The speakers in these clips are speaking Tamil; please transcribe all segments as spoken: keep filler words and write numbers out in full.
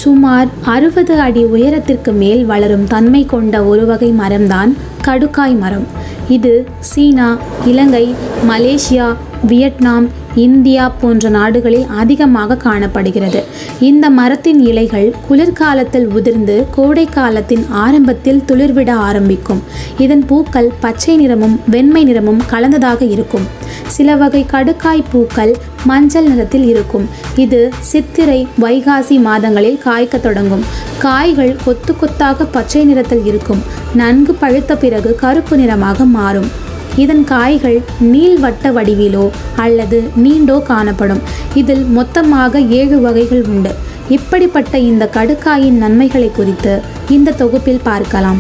சுமார் அறுபது அடி உயரத்திற்கு மேல் வளரும் தன்மை கொண்ட ஒரு வகை மரம்தான் கடுக்காய் மரம். இது சீனா, இலங்கை, மலேசியா, வியட்நாம், இந்தியா போன்ற நாடுகளில் அதிகமாக காணப்படுகிறது. இந்த மரத்தின் இலைகள் குளிர்காலத்தில் உதிர்ந்து கோடை காலத்தின் ஆரம்பத்தில் துளிர்விட ஆரம்பிக்கும். இதன் பூக்கள் பச்சை நிறமும் வெண்மை நிறமும் கலந்ததாக இருக்கும். சில வகை கடுக்காய் பூக்கள் மஞ்சள் நிறத்தில் இருக்கும். இது சித்திரை, வைகாசி மாதங்களில் காய்க்க தொடங்கும். காய்கள் கொத்து கொத்தாக பச்சை நிறத்தில் இருக்கும். நன்கு பழுத்த பிறகு கருப்பு நிறமாக மாறும். இதன் காய்கள் நீள்வட்ட வடிவிலோ அல்லது நீண்டோ காணப்படும். இதில் மொத்தமாக ஏழு வகைகள் உண்டு. இப்படிப்பட்ட இந்த கடுக்காயின் நன்மைகளை குறித்து இந்த தொகுப்பில் பார்க்கலாம்.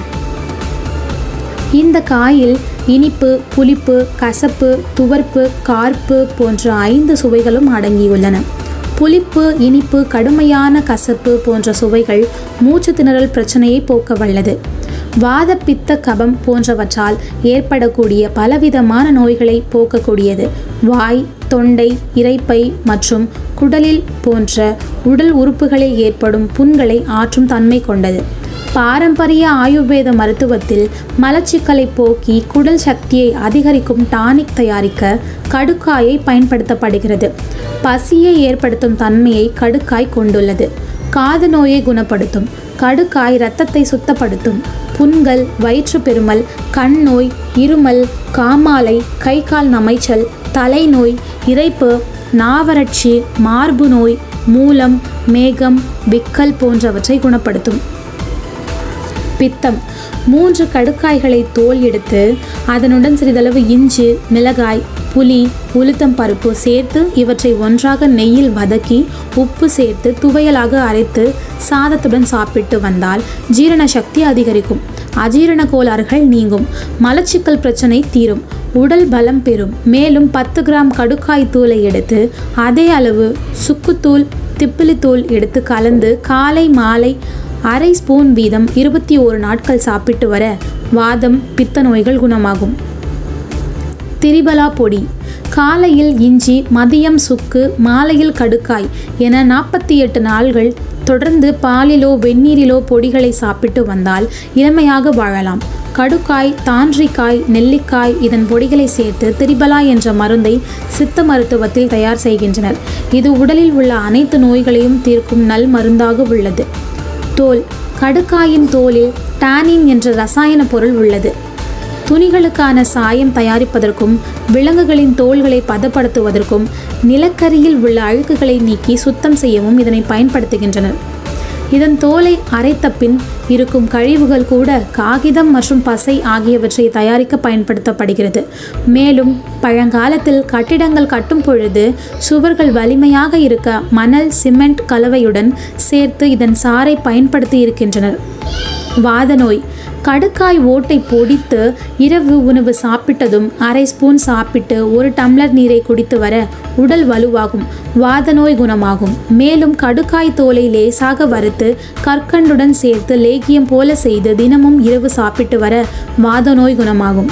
இந்த காயில் இனிப்பு, புளிப்பு, கசப்பு, துவர்ப்பு, கார்ப்பு போன்ற ஐந்து சுவைகளும் அடங்கியுள்ளன. புளிப்பு, இனிப்பு, கடுமையான கசப்பு போன்ற சுவைகள் மூச்சு திணறல் பிரச்சனையை போக்க வல்லது. வாத, பித்த, கபம் போன்றவற்றால் ஏற்படக்கூடிய பலவிதமான நோய்களை போக்கக்கூடியது. வாய், தொண்டை, இரைப்பை மற்றும் குடலில் போன்ற உடல் உறுப்புகளில் ஏற்படும் புண்களை ஆற்றும் தன்மை கொண்டது. பாரம்பரிய ஆயுர்வேத மருத்துவத்தில் மலச்சிக்கலை போக்கி குடல் சக்தியை அதிகரிக்கும் டானிக் தயாரிக்க கடுக்காயை பயன்படுத்தப்படுகிறது. பசியை ஏற்படுத்தும் தன்மையை கடுக்காய் கொண்டுள்ளது. காது நோயை குணப்படுத்தும். கடுக்காய் இரத்தத்தை சுத்தப்படுத்தும். புண்கள், வயிற்று பெருமல், கண் நோய், இருமல், காமாலை, கை கால் நமைச்சல், தலைநோய், இரைப்பு, நாவறட்சி, மார்பு நோய், மூலம், மேகம், விக்கல் போன்றவற்றை குணப்படுத்தும். பித்தம். மூன்று கடுக்காய்களை தோல் எடுத்து அதனுடன் சிறிதளவு இஞ்சி, மிளகாய், புளி, உளுத்தம் பருப்பு சேர்த்து இவற்றை ஒன்றாக நெய்யில் வதக்கி உப்பு சேர்த்து துவையலாக அரைத்து சாதத்துடன் சாப்பிட்டு வந்தால் ஜீரண சக்தி அதிகரிக்கும். அஜீரண கோளாறுகள் நீங்கும். மலச்சிக்கல் பிரச்சனை தீரும். உடல் பலம் பெறும். மேலும் பத்து கிராம் கடுக்காய் தூளை எடுத்து அதே அளவு சுக்குத்தூள், திப்பிலித்தூள் எடுத்து கலந்து காலை மாலை அரை ஸ்பூன் வீதம் இருபத்தி ஓரு நாட்கள் சாப்பிட்டு வர வாதம், பித்த நோய்கள் குணமாகும். திரிபலா பொடி. காலையில் இஞ்சி, மதியம் சுக்கு, மாலையில் கடுக்காய் என நாற்பத்தி எட்டு நாள்கள் தொடர்ந்து பாலிலோ வெந்நீரிலோ பொடிகளை சாப்பிட்டு வந்தால் இளமையாக வாழலாம். கடுக்காய், தான்றிக்காய், நெல்லிக்காய் இதன் பொடிகளை சேர்த்து திரிபலா என்ற மருந்தை சித்த மருத்துவத்தில் தயார் செய்கின்றனர். இது உடலில் உள்ள அனைத்து நோய்களையும் தீர்க்கும் நல் மருந்தாக உள்ளது. தோல். கடுக்காயின் தோலில் டானின் என்ற ரசாயன பொருள் உள்ளது. துணிகளுக்கான சாயம் தயாரிப்பதற்கும் விலங்குகளின் தோல்களை பதப்படுத்துவதற்கும் நிலக்கரியில் உள்ள அழுக்குகளை நீக்கி சுத்தம் செய்யவும் இதனை பயன்படுத்துகின்றனர். இதன் தோலை அரைத்த பின் இருக்கும் கழிவுகள் கூட காகிதம் மற்றும் பசை ஆகியவற்றை தயாரிக்க பயன்படுத்தப்படுகிறது. மேலும் பழங்காலத்தில் கட்டிடங்கள் கட்டும் பொழுது சுவர்கள் வலிமையாக இருக்க மணல், சிமெண்ட் கலவையுடன் சேர்த்து இதன் சாறை பயன்படுத்தி இருக்கின்றனர். வாத நோய். கடுக்காய் ஓட்டை பொடித்து இரவு உணவு சாப்பிட்டதும் அரை ஸ்பூன் சாப்பிட்டு ஒரு டம்ளர் நீரை குடித்து வர உடல் வலுவாகும். வாத நோய் குணமாகும். மேலும் கடுக்காய் தோலை லேசாக வறுத்து கற்கண்டுடன் சேர்த்து லேகியம் போல செய்து தினமும் இரவு சாப்பிட்டு வர வாத நோய் குணமாகும்.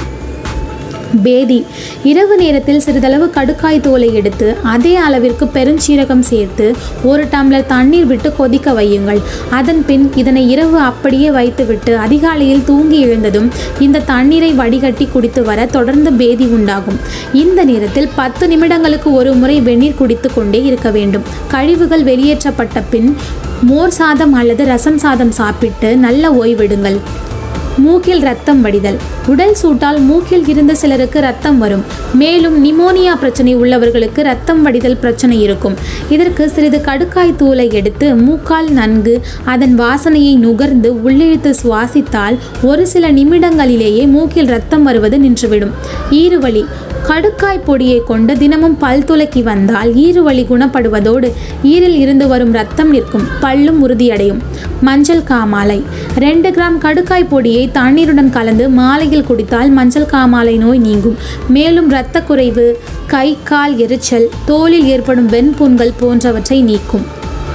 பேதி. இரவு நேரத்தில் சிறிதளவு கடுக்காய் தோலை எடுத்து அதே அளவிற்கு பெருஞ்சீரகம் சேர்த்து ஒரு டம்ளர் தண்ணீர் விட்டு கொதிக்க வையுங்கள். அதன் பின் இதனை இரவு அப்படியே வைத்துவிட்டு அதிகாலையில் தூங்கி எழுந்ததும் இந்த தண்ணீரை வடிகட்டி குடித்து வர தொடர்ந்து பேதி உண்டாகும். இந்த நேரத்தில் பத்து நிமிடங்களுக்கு ஒரு முறை வெந்நீர் குடித்து கொண்டே இருக்க வேண்டும். கழிவுகள் வெளியேற்றப்பட்ட பின் மோர் சாதம் அல்லது ரசம் சாதம் சாப்பிட்டு நல்ல ஓய்வெடுங்கள். மூக்கில் இரத்தம் வடிதல். உடல் சூட்டால் மூக்கில் இருந்து சிலருக்கு இரத்தம் வரும். மேலும் நிமோனியா பிரச்சனை உள்ளவர்களுக்கு இரத்தம் வடிதல் பிரச்சனை இருக்கும். இதற்கு சிறிது கடுக்காய் தூளை எடுத்து மூக்கால் நன்கு அதன் வாசனையை நுகர்ந்து உள்ளிழுத்து சுவாசித்தால் ஒரு சில நிமிடங்களிலேயே மூக்கில் இரத்தம் வருவது நின்றுவிடும். ஈறுவலி. கடுக்காய் பொடியை கொண்டு தினமும் பல் துலக்கி வந்தால் ஈறுவலி குணப்படுவதோடு ஈரில் இருந்து வரும் இரத்தம் நிற்கும். பல்லும் உறுதியடையும். மஞ்சள் காமாலை. ரெண்டு கிராம் கடுக்காய் பொடியை தண்ணீருடன் கலந்து மாலையில் குடித்தால் மஞ்சள் காமாலை நோய் நீங்கும். மேலும் இரத்த குறைவு, கை கால் எரிச்சல், தோலில் ஏற்படும் வெண்புண்கள் போன்றவற்றை நீக்கும்.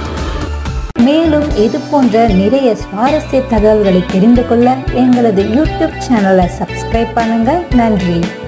மேலும் இது போன்ற நிறைய சுவாரஸ்ய தகவல்களை தெரிந்து கொள்ள எங்களது யூடியூப் சேனலை சப்ஸ்கிரைப் பண்ணுங்க. நன்றி.